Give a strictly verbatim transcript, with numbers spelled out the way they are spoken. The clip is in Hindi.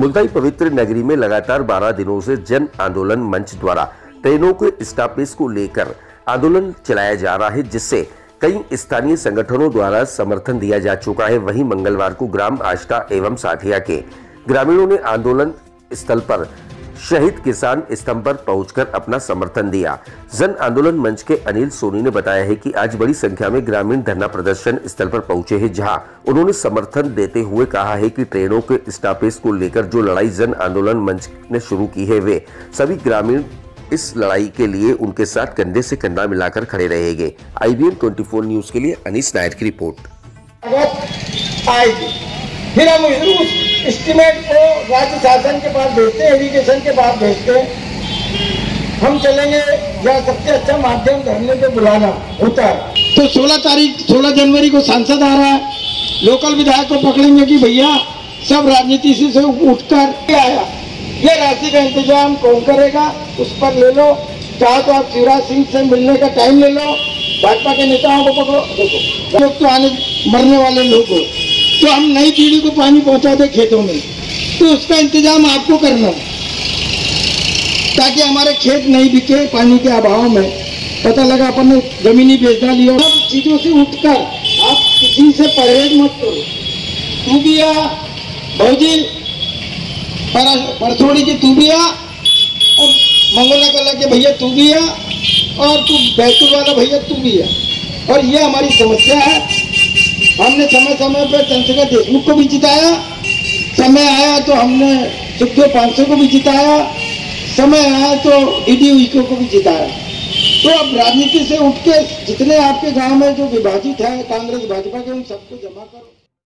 मुल्ताई पवित्र नगरी में लगातार बारह दिनों से जन आंदोलन मंच द्वारा ट्रेनों के स्टॉपेज को लेकर आंदोलन चलाया जा रहा है, जिससे कई स्थानीय संगठनों द्वारा समर्थन दिया जा चुका है। वहीं मंगलवार को ग्राम आष्टा एवं साठिया के ग्रामीणों ने आंदोलन स्थल पर शहीद किसान स्तंभ पर पहुंचकर अपना समर्थन दिया। जन आंदोलन मंच के अनिल सोनी ने बताया है कि आज बड़ी संख्या में ग्रामीण धरना प्रदर्शन स्थल पर पहुंचे हैं, जहां उन्होंने समर्थन देते हुए कहा है कि ट्रेनों के स्टॉपेज को लेकर जो लड़ाई जन आंदोलन मंच ने शुरू की है, वे सभी ग्रामीण इस लड़ाई के लिए उनके साथ कंधे से कंधा मिलाकर खड़े रहेंगे। आई बी एन चौबीस न्यूज के लिए अनीस नायर की रिपोर्ट। फिर हम उस एस्टीमेट को राज्य शासन के पास भेजते हैं, एजुकेशन के पास भेजते हैं। हम चलेंगे या सबसे अच्छा माध्यम धरने पे बुलाना होता है। तो सोलह तारीख सोलह जनवरी को सांसद आ रहा है, लोकल विधायक को पकड़ेंगे कि भैया सब राजनीति से उठकर आया, ये राशि का इंतजाम कौन करेगा, उस पर ले लो। चाहे तो आप शिवराज सिंह से मिलने का टाइम ले लो, भाजपा के नेताओं को पकड़ो। देखो लोग तो आने मरने वाले लोग हो, तो हम नई पीढ़ी को पानी पहुंचा दे खेतों में, तो उसका इंतजाम आपको करना है, ताकि हमारे खेत नहीं बिके पानी के अभाव में। पता लगा अपन ने जमीनी बेच डाली और सब चीजों से उठकर आप किसी से परहेज मत करो। तू भी आ भौजी, परसोड़ी की तू भी आ, और मंगोला कला के भैया तू भी आ, और तू बैतूल वाला भैया तू भी आ। और ये हमारी समस्या है। हमने समय समय पर चंद्रशेखर देशमुख को भी जिताया, समय आया तो हमने सुखदेव पांचसौ को भी जिताया, समय आया तो डी डी को भी जिताया। तो अब राजनीति से उठ के जितने आपके गांव में जो विभाजित है कांग्रेस भाजपा के, उन सबको जमा करो।